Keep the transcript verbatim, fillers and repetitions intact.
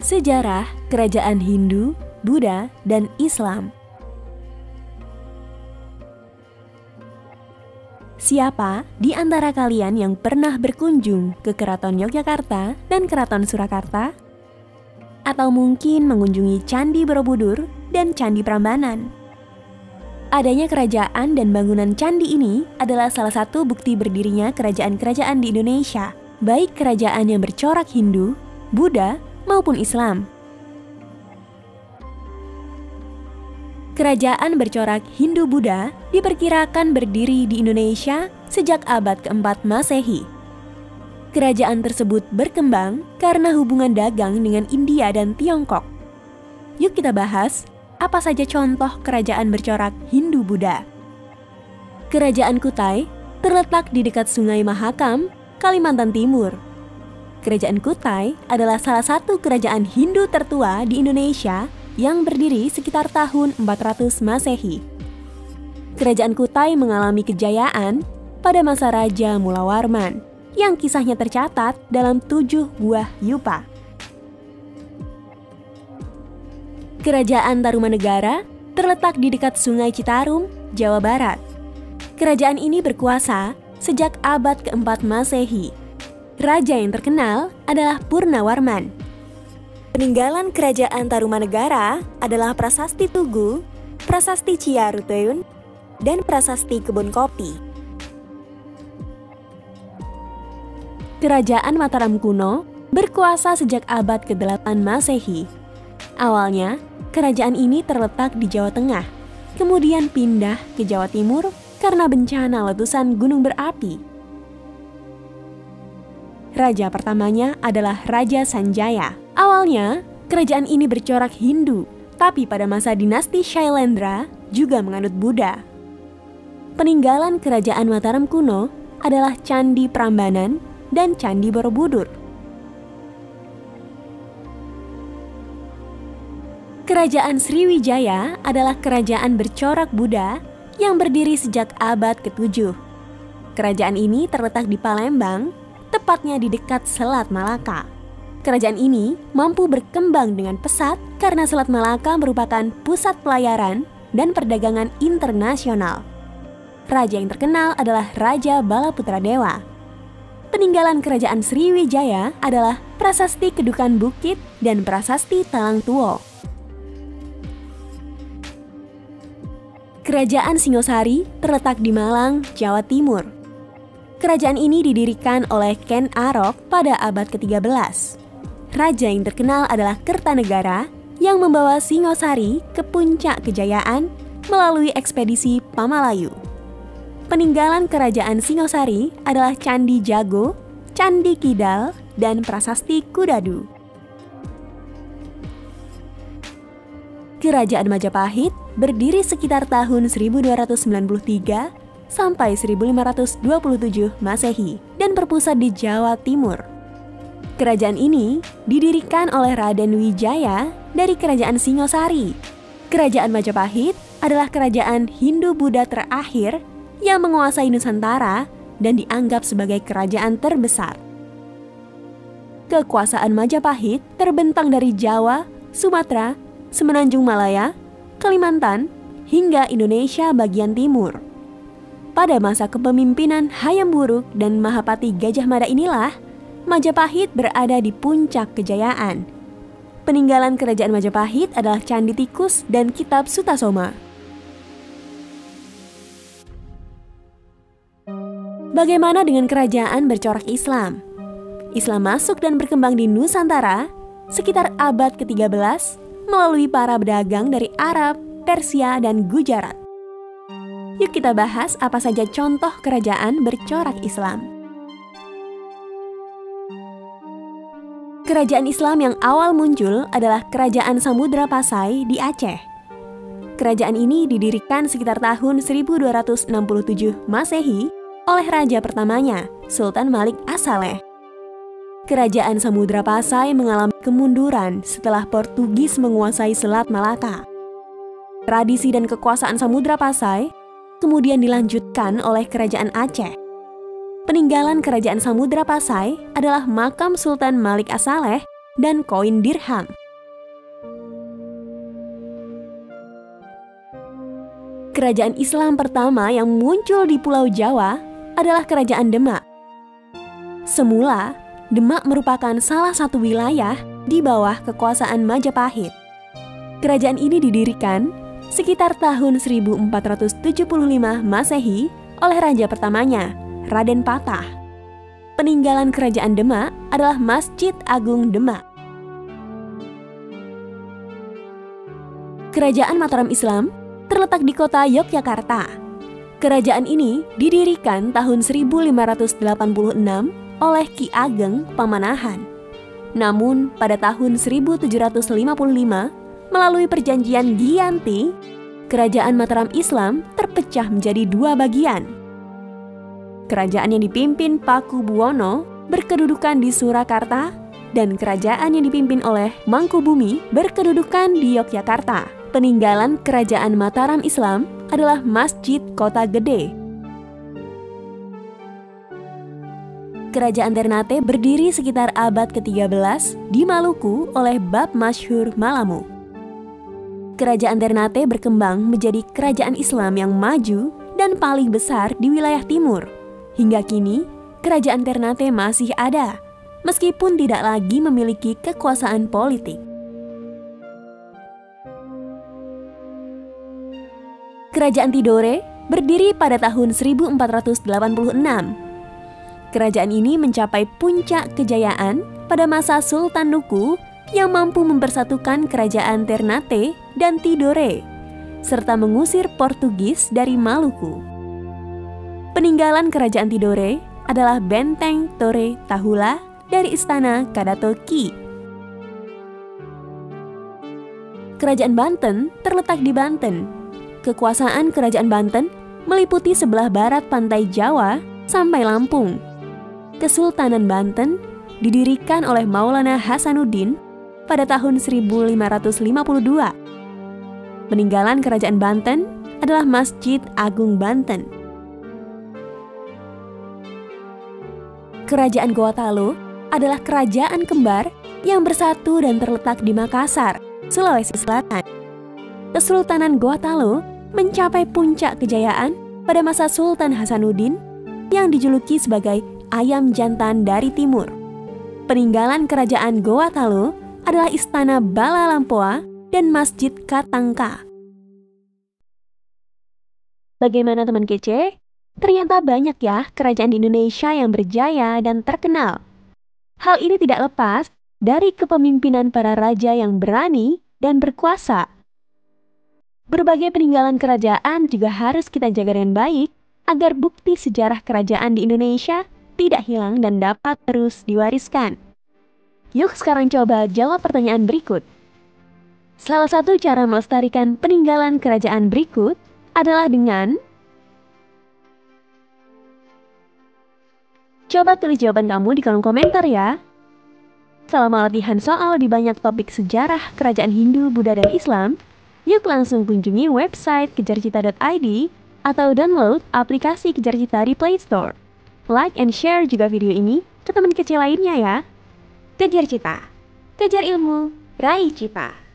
Sejarah Kerajaan Hindu, Buddha, dan Islam. Siapa di antara kalian yang pernah berkunjung ke Keraton Yogyakarta dan Keraton Surakarta? Atau mungkin mengunjungi Candi Borobudur dan Candi Prambanan? Adanya kerajaan dan bangunan candi ini adalah salah satu bukti berdirinya kerajaan-kerajaan di Indonesia, baik kerajaan yang bercorak Hindu, Buddha, maupun Islam. Kerajaan bercorak Hindu-Buddha diperkirakan berdiri di Indonesia sejak abad keempat Masehi. Kerajaan tersebut berkembang karena hubungan dagang dengan India dan Tiongkok. Yuk kita bahas apa saja contoh kerajaan bercorak Hindu-Buddha. Kerajaan Kutai terletak di dekat Sungai Mahakam, Kalimantan Timur. Kerajaan Kutai adalah salah satu kerajaan Hindu tertua di Indonesia yang berdiri sekitar tahun empat ratus Masehi. Kerajaan Kutai mengalami kejayaan pada masa Raja Mulawarman, yang kisahnya tercatat dalam tujuh buah yupa. Kerajaan Tarumanegara terletak di dekat Sungai Citarum, Jawa Barat. Kerajaan ini berkuasa sejak abad keempat Masehi. Raja yang terkenal adalah Purnawarman. Peninggalan Kerajaan Tarumanegara adalah Prasasti Tugu, Prasasti Ciaruteun, dan Prasasti Kebun Kopi. Kerajaan Mataram kuno berkuasa sejak abad kedelapan Masehi. Awalnya, kerajaan ini terletak di Jawa Tengah, kemudian pindah ke Jawa Timur karena bencana letusan gunung berapi. Raja pertamanya adalah Raja Sanjaya. Awalnya, kerajaan ini bercorak Hindu, tapi pada masa dinasti Shailendra juga menganut Buddha. Peninggalan Kerajaan Mataram kuno adalah Candi Prambanan dan Candi Borobudur. Kerajaan Sriwijaya adalah kerajaan bercorak Buddha yang berdiri sejak abad ketujuh. Kerajaan ini terletak di Palembang, tepatnya di dekat Selat Malaka. Kerajaan ini mampu berkembang dengan pesat karena Selat Malaka merupakan pusat pelayaran dan perdagangan internasional. Raja yang terkenal adalah Raja Balaputradewa. Peninggalan Kerajaan Sriwijaya adalah Prasasti Kedukan Bukit dan Prasasti Talang Tuo. Kerajaan Singosari terletak di Malang, Jawa Timur. Kerajaan ini didirikan oleh Ken Arok pada abad ketiga belas. Raja yang terkenal adalah Kertanegara yang membawa Singosari ke puncak kejayaan melalui ekspedisi Pamalayu. Peninggalan Kerajaan Singosari adalah Candi Jago, Candi Kidal, dan Prasasti Kudadu. Kerajaan Majapahit berdiri sekitar tahun seribu dua ratus sembilan puluh tiga sampai seribu lima ratus dua puluh tujuh Masehi dan berpusat di Jawa Timur. Kerajaan ini didirikan oleh Raden Wijaya dari Kerajaan Singosari. Kerajaan Majapahit adalah kerajaan Hindu-Buddha terakhir yang menguasai Nusantara dan dianggap sebagai kerajaan terbesar. Kekuasaan Majapahit terbentang dari Jawa, Sumatera, Semenanjung Malaya, Kalimantan, hingga Indonesia bagian timur. Pada masa kepemimpinan Hayam Wuruk dan Mahapati Gajah Mada inilah, Majapahit berada di puncak kejayaan. Peninggalan Kerajaan Majapahit adalah Candi Tikus dan Kitab Sutasoma. Bagaimana dengan kerajaan bercorak Islam? Islam masuk dan berkembang di Nusantara sekitar abad ketiga belas melalui para pedagang dari Arab, Persia, dan Gujarat. Yuk kita bahas apa saja contoh kerajaan bercorak Islam. Kerajaan Islam yang awal muncul adalah Kerajaan Samudra Pasai di Aceh. Kerajaan ini didirikan sekitar tahun seribu dua ratus enam puluh tujuh Masehi oleh raja pertamanya, Sultan Malik As-Saleh. Kerajaan Samudra Pasai mengalami kemunduran setelah Portugis menguasai Selat Malaka. Tradisi dan kekuasaan Samudra Pasai kemudian dilanjutkan oleh Kerajaan Aceh. Peninggalan Kerajaan Samudra Pasai adalah makam Sultan Malik As-Saleh dan koin dirham. Kerajaan Islam pertama yang muncul di Pulau Jawa adalah Kerajaan Demak. Semula, Demak merupakan salah satu wilayah di bawah kekuasaan Majapahit. Kerajaan ini didirikan sekitar tahun seribu empat ratus tujuh puluh lima Masehi oleh raja pertamanya, Raden Patah. Peninggalan Kerajaan Demak adalah Masjid Agung Demak. Kerajaan Mataram Islam terletak di kota Yogyakarta. Kerajaan ini didirikan tahun seribu lima ratus delapan puluh enam oleh Ki Ageng Pamanahan. Namun pada tahun seribu tujuh ratus lima puluh lima, melalui perjanjian Giyanti, Kerajaan Mataram Islam terpecah menjadi dua bagian. Kerajaan yang dipimpin Pakubuwono berkedudukan di Surakarta dan kerajaan yang dipimpin oleh Mangkubumi berkedudukan di Yogyakarta. Peninggalan Kerajaan Mataram Islam adalah Masjid Kota Gede. Kerajaan Ternate berdiri sekitar abad ke tiga belas di Maluku oleh Bab Masyhur Malamu. Kerajaan Ternate berkembang menjadi kerajaan Islam yang maju dan paling besar di wilayah timur. Hingga kini, Kerajaan Ternate masih ada, meskipun tidak lagi memiliki kekuasaan politik. Kerajaan Tidore berdiri pada tahun seribu empat ratus delapan puluh enam. Kerajaan ini mencapai puncak kejayaan pada masa Sultan Nuku yang mampu mempersatukan Kerajaan Ternate dan Tidore, serta mengusir Portugis dari Maluku. Peninggalan Kerajaan Tidore adalah Benteng Tore Tahula dari Istana Kadatoki. Kerajaan Banten terletak di Banten. Kekuasaan Kerajaan Banten meliputi sebelah barat pantai Jawa sampai Lampung. Kesultanan Banten didirikan oleh Maulana Hasanuddin pada tahun seribu lima ratus lima puluh dua. Peninggalan Kerajaan Banten adalah Masjid Agung Banten. Kerajaan Gorontalo adalah kerajaan kembar yang bersatu dan terletak di Makassar, Sulawesi Selatan. Kesultanan Gorontalo mencapai puncak kejayaan pada masa Sultan Hasanuddin yang dijuluki sebagai ayam jantan dari timur. Peninggalan Kerajaan Gorontalo adalah Istana Bala Lampoa dan Masjid Katangka. Bagaimana teman kece? Ternyata banyak ya kerajaan di Indonesia yang berjaya dan terkenal. Hal ini tidak lepas dari kepemimpinan para raja yang berani dan berkuasa. Berbagai peninggalan kerajaan juga harus kita jaga dengan baik agar bukti sejarah kerajaan di Indonesia tidak hilang dan dapat terus diwariskan. Yuk sekarang coba jawab pertanyaan berikut. Salah satu cara melestarikan peninggalan kerajaan berikut adalah dengan coba tulis jawaban kamu di kolom komentar ya. Selama latihan soal di banyak topik sejarah kerajaan Hindu, Buddha, dan Islam, yuk langsung kunjungi website kejarcita dot i d atau download aplikasi Kejar Cita di Play Store. Like and share juga video ini ke teman kecil lainnya ya. Kejar Cita, kejar ilmu, raih cita.